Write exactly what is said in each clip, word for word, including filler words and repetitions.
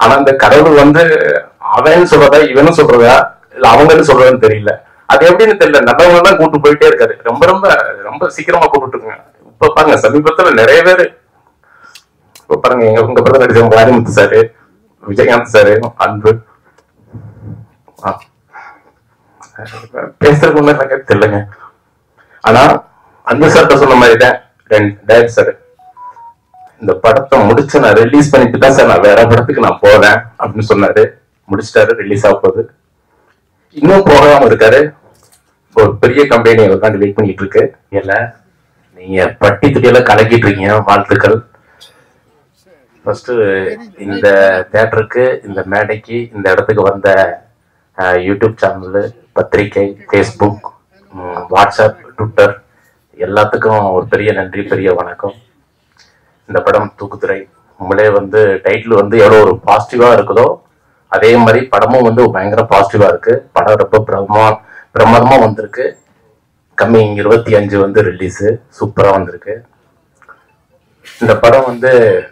ஆனா அந்த கடவுள் வந்து அவன் சொல்றதா இவனும் சொல்றதா இல்ல அவங்கன்னு சொல்றதுன்னு தெரியல. அது எப்படின்னு தெரியல, நல்லவங்க தான் கூட்டு போயிட்டே இருக்காரு. ரொம்ப ரொம்ப ரொம்ப சீக்கிரமா கூப்பிட்டு இருக்காங்க. இப்ப பாருங்க சமீபத்துல நிறைய பேரு இப்ப பாருங்க எங்க உங்க பிரதர் நடிச்ச வாரிமுத்து சாரு, விஜயகாந்த் சாரு, அன்பு பேசுறதுக்கு ஒண்ணு எனக்கு தெரியலங்க. ஆனா அந்த சார்ட்ட சொன்ன மாதிரிதான் டைரக்டர் சார் இந்த படத்தை முடிச்சு நான் ரிலீஸ் பண்ணிட்டு தான் சார் நான் வேற படத்துக்கு நான் போறேன் அப்படின்னு சொன்னாரு. முடிச்சிட்டாரு, ரிலீஸ் ஆக போகுது. இன்னும் போகாம இருக்காரு. ஒரு பெரிய கம்பெனி உட்காந்து வெயிட் பண்ணிட்டு இருக்கு. இல்ல நீங்க பட்டி துடியில கலக்கிட்டு இருக்கீங்க, வாழ்த்துக்கள். ஃபர்ஸ்ட் இந்த தியேட்டருக்கு, இந்த மேடைக்கு, இந்த இடத்துக்கு வந்த யூடியூப் சேனல், பத்திரிகை, ஃபேஸ்புக், வாட்ஸ்அப், ட்விட்டர் எல்லாத்துக்கும் ஒரு பெரிய நன்றி, பெரிய வணக்கம். இந்த படம் தூக்குதுறை உங்களே வந்து டைட்டில் வந்து எவ்வளோ ஒரு பாசிட்டிவா இருக்குதோ அதே மாதிரி படமும் வந்து பயங்கர பாசிட்டிவா இருக்கு. படம் ரொம்ப பிரமா பிரமாதமா வந்திருக்கு. கம்மிங் இருபத்தி அஞ்சு வந்து ரிலீஸு சூப்பரா வந்திருக்கு. இந்த படம் வந்து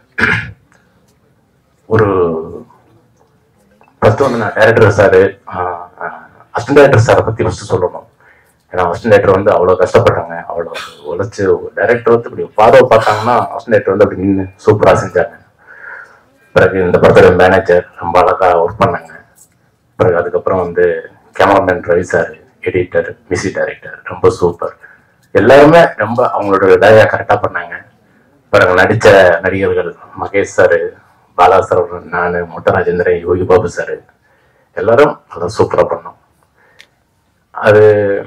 ஒரு ஃபர்ஸ்ட் வந்து நான் டைரக்டர் சாரு, அசிஸ்டன்ட் டைரக்டர் சாரை பத்தி ஃபர்ஸ்ட் சொல்லணும். ஏன்னா அசிஸ்டன்ட் டைரக்டர் வந்து அவ்வளோ கஷ்டப்பட்டாங்க, அவ்வளோ உழைச்சு. டைரக்டர் வந்து இப்படி பார்வை பார்த்தாங்கன்னா அசிஸ்டன்ட் டைரக்டர் வந்து அப்படி நின்று சூப்பராக செஞ்சாங்க. பிறகு இந்த படத்தோட மேனேஜர் ரொம்ப அழகா ஒர்க் பண்ணாங்க. பிறகு அதுக்கப்புறம் வந்து cameraman Ravi sir, editor, music director ரொம்ப சூப்பர். எல்லாருமே ரொம்ப அவங்களோட வேலையை கரெக்டாக பண்ணாங்க. பிறகு நடித்த நடிகர்கள் மகேஷ் சார், பாலா சார், நான், மொட்ட ராஜேந்திரன், யோகி பாபு சார் எல்லாரும் நல்லா சூப்பராக பண்ணோம். அது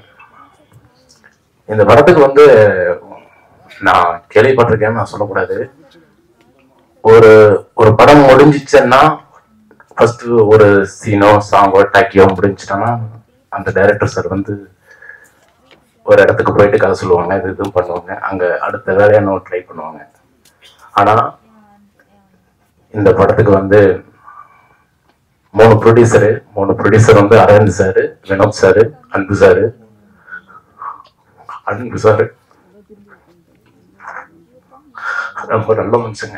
இந்த படத்துக்கு வந்து நான் கேள்விப்பட்டிருக்கேன்னு நான் சொல்லக்கூடாது. ஒரு ஒரு படம் முடிஞ்சிச்சுன்னா ஃபர்ஸ்ட் ஒரு சீனோ சாங்கோ டாக்கியோ முடிஞ்சிட்டோன்னா அந்த டைரக்டர் சார் வந்து ஒரு இடத்துக்கு போயிட்டு கதை சொல்லுவாங்க, இது இதுவும் பண்ணுவாங்க, அங்கே அடுத்த வேலையான ட்ரை பண்ணுவாங்க. ஆனால் இந்த படத்துக்கு வந்து மூணு ப்ரொடியூசரு மூணு ப்ரொடியூசர் வந்து Aravind sir, Vinod sir, Anbu sir Anbu sir ரொம்ப நல்ல மனுஷங்க.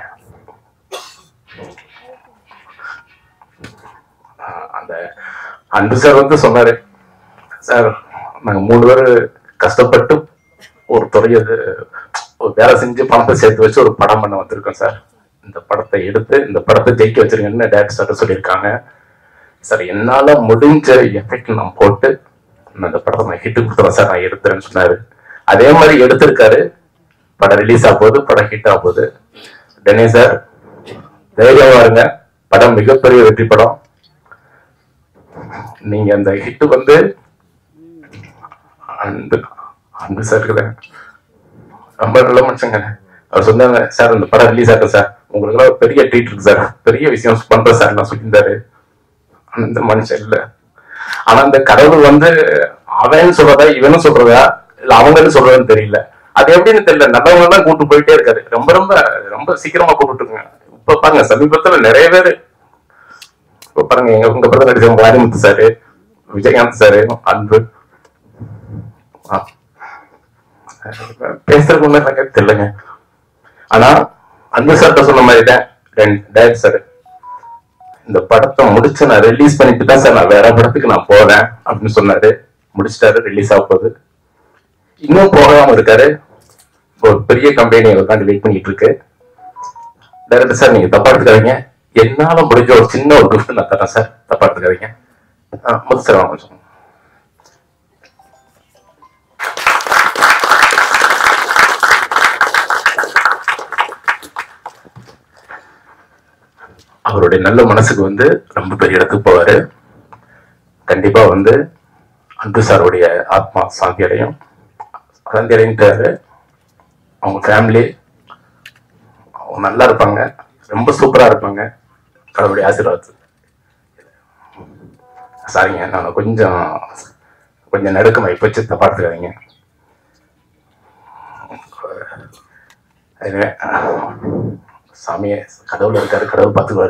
அந்த அன்பு சார் வந்து சொன்னாரு, சார் நாங்க மூணு பேர் கஷ்டப்பட்டு ஒரு துறையை ஒரு வேலை செஞ்சு பணத்தை சேர்த்து வச்சு ஒரு படம் பண்ண வந்திருக்கோம் சார். இந்த படத்தை எடுத்து இந்த படத்தை ஜெயிக்க வச்சிருக்கேன்னு டைரக்டர் சார் சொல்லியிருக்காங்க. சார் என்னால முடிஞ்ச எஃபெக்ட் நான் போட்டு அந்த படத்தை நான் ஹிட் கொடுத்துறேன் சார், நான் எடுத்துறேன்னு சொன்னாரு. அதே மாதிரி எடுத்திருக்காரு. படம் ரிலீஸ் ஆக போகுது, படம் ஹிட் ஆக போகுது. டெனி சார் தைரியமா இருங்க, படம் மிகப்பெரிய வெற்றி படம். நீங்க அந்த ஹிட் வந்து அன்பு அன்பு சார் ரொம்ப நல்ல மனுஷங்க. அவர் சொன்னாங்க, சார் இந்த படம் ரிலீஸ் ஆகும் சார், உங்களுக்கு எல்லாம் பெரிய ட்ரீட் இருக்கு சார், பெரிய விஷயம் பண்றேன் சார் நான் சொல்லியிருந்தாரு. அந்த மனுஷன் இல்ல. ஆனா அந்த கடவுள் வந்து அவன் சொல்றதா இவனும் சொல்றதா இல்ல அவங்கன்னு சொல்றதுன்னு தெரியல. அது எப்படின்னு தெரியல, நல்லவங்க தான் கூட்டு போயிட்டே இருக்காரு. ரொம்ப ரொம்ப ரொம்ப சீக்கிரமா கூப்பிட்டு இருக்காங்க. இப்ப பாருங்க சமீபத்துல நிறைய பேரு இப்ப பாருங்க எங்க உங்க பிரதர் நடிச்ச வாரிமுத்து சாரு, விஜயகாந்த் சாரு, அன்பு பேசுறதுக்கு ஒண்ணு எனக்கு தெரியலங்க. ஆனா அன்பு சார்ட்ட சொன்ன மாதிரிதான் டைரக்டர் சார் இந்த படத்தை முடிச்சு நான் ரிலீஸ் பண்ணிட்டு தான் சார் நான் வேற படத்துக்கு நான் போறேன் அப்படின்னு சொன்னாரு. முடிச்சிட்டாரு, ரிலீஸ் ஆக போகுது. இன்னும் போகாம இருக்காரு. ஒரு பெரிய கம்பெனி உட்காந்து வெயிட் பண்ணிட்டு இருக்கு. டைரக்டர் சார் நீங்க தப்பா எடுத்துக்காதீங்க, என்னால முடிஞ்ச ஒரு சின்ன ஒரு கிஃப்ட் நான் தரேன் சார், தப்பா எடுத்துக்காதீங்க. முத்து சார் வாங்க. அவருடைய நல்ல மனசுக்கு வந்து ரொம்ப பெரிய இடத்துக்கு போவாரு. கண்டிப்பா வந்து அன்பு சாருடைய ஆத்மா சாந்தி அடையும். சாந்தி அடைஞ்சாரு. அவங்க ஃபேமிலி அவங்க நல்லா இருப்பாங்க, ரொம்ப சூப்பரா இருப்பாங்க. அவருடைய ஆசீர்வாதம். சாரிங்க நான் கொஞ்சம் கொஞ்சம் நடுக்கமா இப்ப வச்சு தப்பா எடுத்துக்காதீங்க. சாமியே கடவுள் இருக்காரு, கடவுள் பார்த்துக்குவாரு.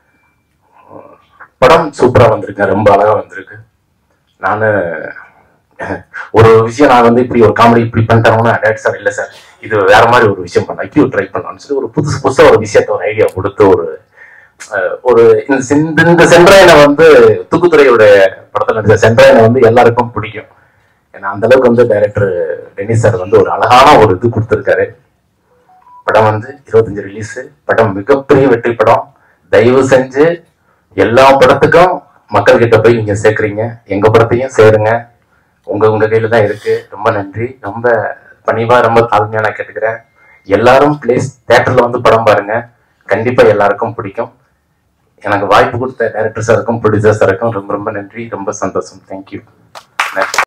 படம் சூப்பரா வந்திருக்கு, ரொம்ப அழகா வந்திருக்கு. நானு ஒரு விஷயம் நான் வந்து இப்படி ஒரு காமெடி இப்படி பண்ணிட்டாங்கன்னா டேரக்டர் சார் இல்லை சார் இது வேற மாதிரி ஒரு விஷயம் பண்ணலாம், இப்படி ட்ரை பண்ணலாம்னு சொல்லி ஒரு புதுசு புதுசா ஒரு விஷயத்த ஒரு ஐடியா கொடுத்து ஒரு ஒரு இந்த சென்ட்ராயனை வந்து தூக்குத்துறையோட படத்துல நடிச்ச சென்ட்ராயனை வந்து எல்லாருக்கும் பிடிக்கும். ஏன்னா அந்த அளவுக்கு வந்து டைரக்டர் டென்னிஸ் சார் வந்து ஒரு அழகான ஒரு இது கொடுத்துருக்காரு. படம் வந்து இருபத்தஞ்சு ரிலீஸ். படம் மிகப்பெரிய வெற்றி படம். தயவு செஞ்சு எல்லா படத்துக்கும் மக்கள் கிட்ட போய் நீங்க சேர்க்குறீங்க, எங்க படத்தையும் சேருங்க. உங்க உங்க கையில தான் இருக்கு. ரொம்ப நன்றி. ரொம்ப பணிவா ரொம்ப தாழ்மையா நான் கேட்டுக்கிறேன். எல்லாரும் பிளேஸ் தியேட்டர்ல வந்து படம் பாருங்க. கண்டிப்பா எல்லாருக்கும் பிடிக்கும். எனக்கு வாய்ப்பு கொடுத்த டைரக்டர் சாருக்கும் ப்ரொடியூசர் சாருக்கும் ரொம்ப ரொம்ப நன்றி. ரொம்ப சந்தோஷம். தேங்க்யூ.